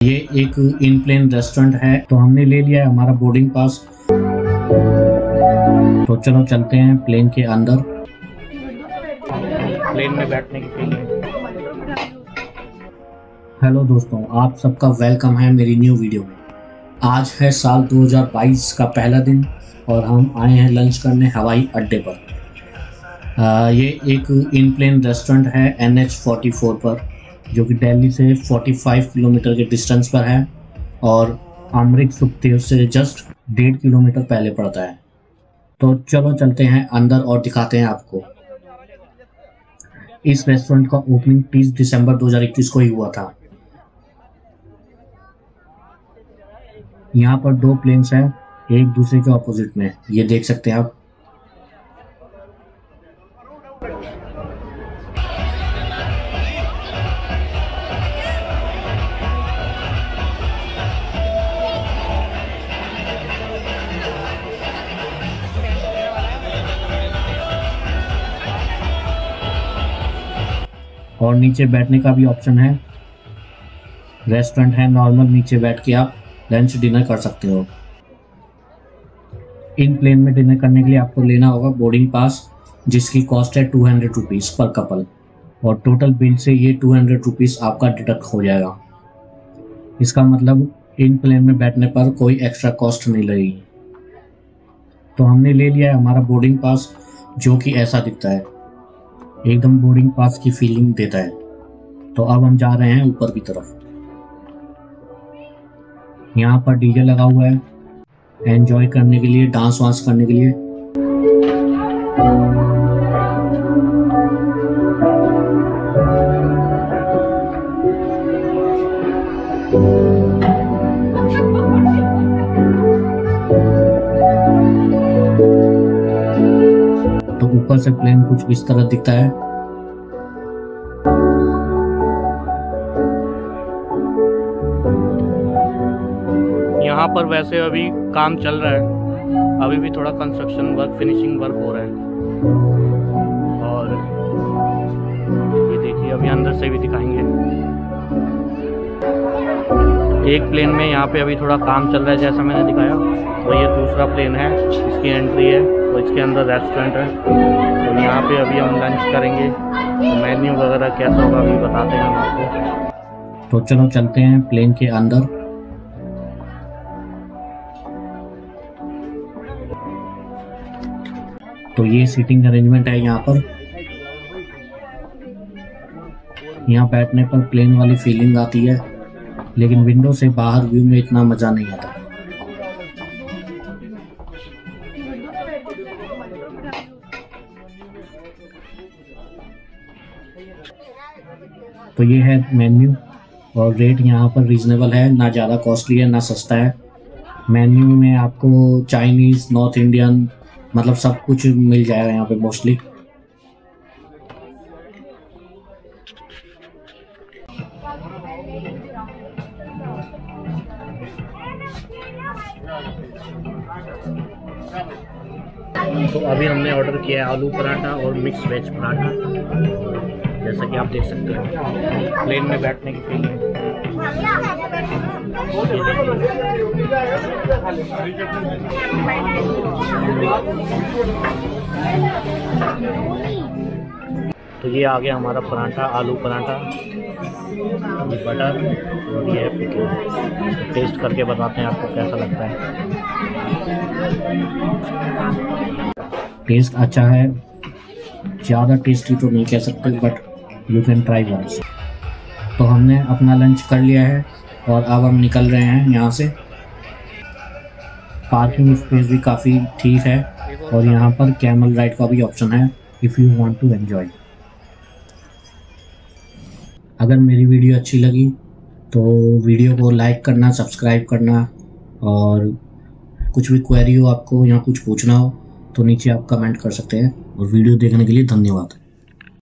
ये एक इन plane restaurant है, तो हमने ले लिया है हमारा बोर्डिंग पास। तो चलो चलते हैं प्लेन के अंदर। प्लेन में बैठने की फीलिंग। हेलो दोस्तों, आप सबका वेलकम है मेरी न्यू वीडियो में। आज है साल 2022 का पहला दिन और हम आए हैं लंच करने हवाई अड्डे पर। ये एक इन प्लेन रेस्टोरेंट है NH44 पर, जो कि दिल्ली से 45 किलोमीटर के डिस्टेंस पर है और अमृत सुखदेव से जस्ट 1.5 किलोमीटर पहले पड़ता है। तो चलो चलते हैं अंदर और दिखाते हैं आपको। इस रेस्टोरेंट का ओपनिंग 30 दिसंबर 2021 को ही हुआ था। यहाँ पर 2 प्लेन्स हैं, एक दूसरे के ऑपोजिट में, ये देख सकते हैं आप। और नीचे बैठने का भी ऑप्शन है। रेस्टोरेंट है नॉर्मल, नीचे बैठ के आप लंच डिनर कर सकते हो। इन प्लेन में डिनर करने के लिए आपको लेना होगा बोर्डिंग पास, जिसकी कॉस्ट है 200 रुपीज़ पर कपल, और टोटल बिल से ये 200 रुपीज़ आपका डिडक्ट हो जाएगा। इसका मतलब इन प्लेन में बैठने पर कोई एक्स्ट्रा कॉस्ट नहीं लगेगी। तो हमने ले लिया है हमारा बोर्डिंग पास, जो कि ऐसा दिखता है, एकदम बोर्डिंग पास की फीलिंग देता है। तो अब हम जा रहे हैं ऊपर की तरफ। यहाँ पर डीजे लगा हुआ है एंजॉय करने के लिए, डांस वांस करने के लिए। तो ऊपर से प्लेन कुछ इस तरह दिखता है। यहाँ पर वैसे अभी काम चल रहा है, अभी भी थोड़ा कंस्ट्रक्शन वर्क, फिनिशिंग वर्क हो रहा है। और ये देखिए, अभी अंदर से भी दिखाएंगे। एक प्लेन में यहाँ पे अभी थोड़ा काम चल रहा है जैसा मैंने दिखाया, और ये दूसरा प्लेन है, इसकी एंट्री है और इसके अंदर रेस्टोरेंट है। तो यहाँ पे अभी हम लंच करेंगे, तो मेन्यू वगैरह कैसा होगा अभी बताते हैं हम आपको। तो चलो चलते हैं प्लेन के अंदर। तो ये सीटिंग अरेंजमेंट है यहाँ पर। यहाँ बैठने पर प्लेन वाली फीलिंग आती है, लेकिन विंडो से बाहर व्यू में इतना मज़ा नहीं आता। तो ये है मेन्यू, और रेट यहाँ पर रीजनेबल है, ना ज़्यादा कॉस्टली है ना सस्ता है। मेन्यू में आपको चाइनीज़, नॉर्थ इंडियन, मतलब सब कुछ मिल जाएगा यहाँ पे मोस्टली। तो अभी हमने ऑर्डर किया है आलू पराठा और मिक्स वेज पराठा, जैसा कि आप देख सकते हो। प्लेन में बैठने की फीलिंग। तो ये आ गया हमारा पराठा, आलू पराठा, ये बटर और ये पिकल। टेस्ट करके बताते हैं आपको कैसा लगता है। टेस्ट अच्छा है, ज़्यादा टेस्टी तो नहीं कह सकते, but you can try once. तो हमने अपना लंच कर लिया है और अब हम निकल रहे हैं यहाँ से। पार्किंग स्पेस भी काफ़ी ठीक है, और यहाँ पर कैमल राइड का भी ऑप्शन है if you want to enjoy. अगर मेरी वीडियो अच्छी लगी तो वीडियो को लाइक करना, सब्सक्राइब करना, और कुछ भी क्वेरी हो आपको या कुछ पूछना हो तो नीचे आप कमेंट कर सकते हैं। और वीडियो देखने के लिए धन्यवाद।